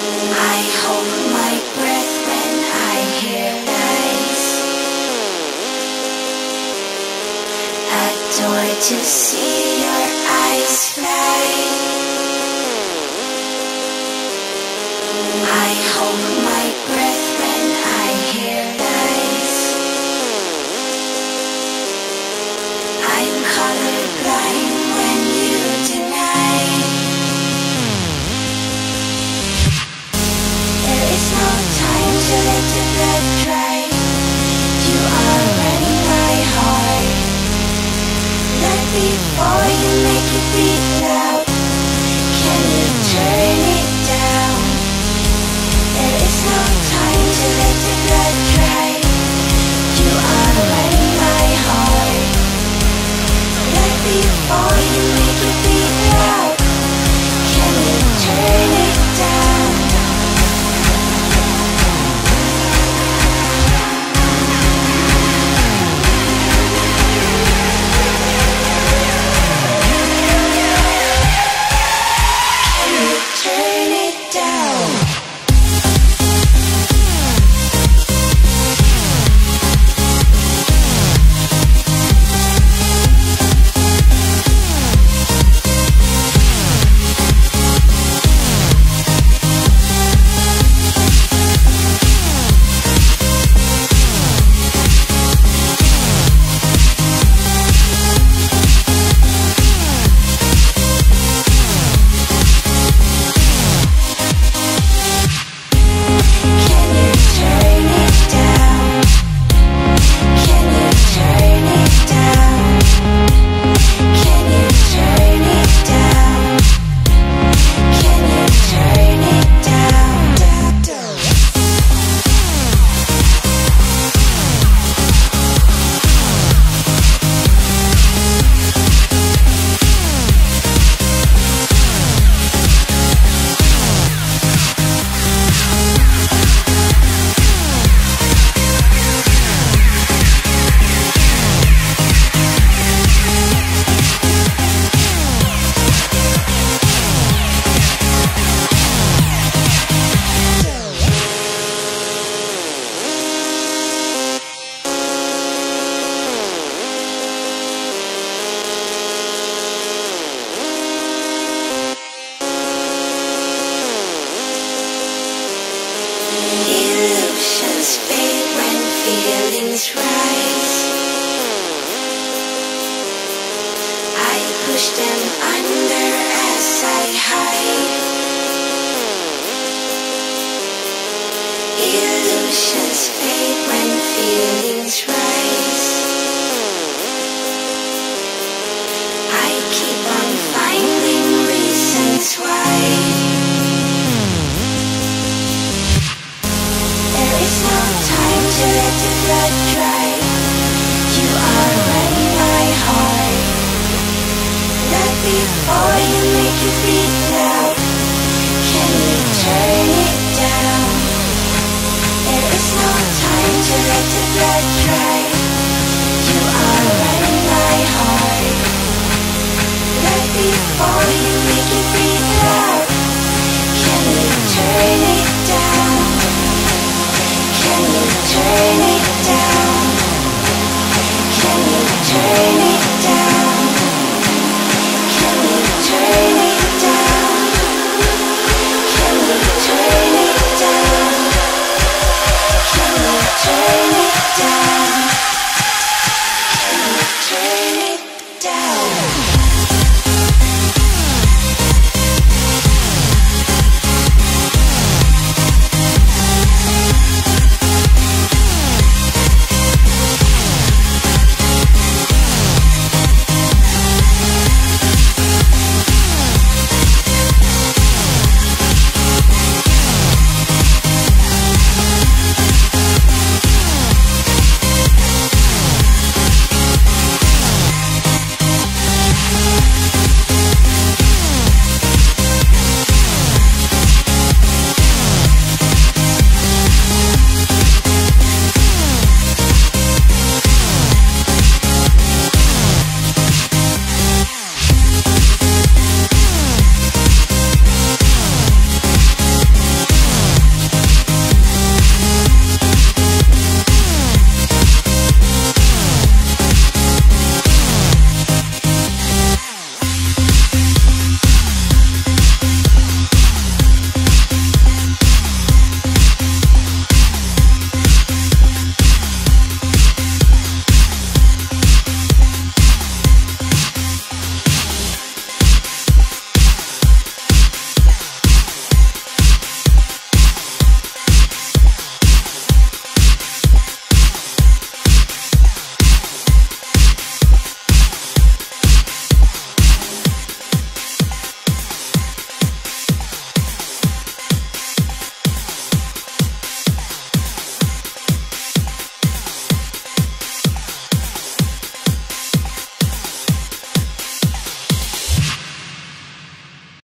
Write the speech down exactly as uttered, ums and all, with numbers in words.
I hold my breath when I hear lies. Adore to see your eyes fly. I hold my breath when I hear lies. I'm colorblind when you deny. There is no time to let the blood dry. You are running my heart. Not before you make it beat loud. Can you turn it down? There is no time to let the blood dry. You are running my heart. Not before you make it beat loud. Can you turn it down? Turn it down. Illusions fade when feelings rise. I push them under as I hide. Illusions fade when feelings rise. I keep on finding reasons why. There is no time to let the blood dry. You are running my heart. Not before you make it beat loud. Can you turn it down? There is no time to let the blood dry. You are running my heart. Not before you make it beat loud. Can you turn it down? Can you turn it down? Can you turn it down? Can you turn it down? Can you turn it down? Can you turn it down?